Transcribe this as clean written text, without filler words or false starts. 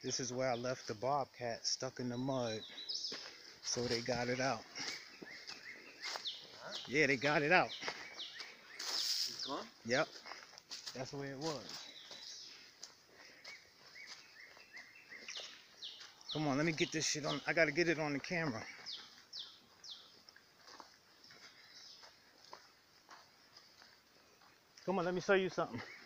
This is where I left the bobcat stuck in the mud. So they got it out. Yeah, they got it out. It's gone? Yep. That's where it was. Come on, let me get this shit on. I gotta get it on the camera. Come on, let me show you something.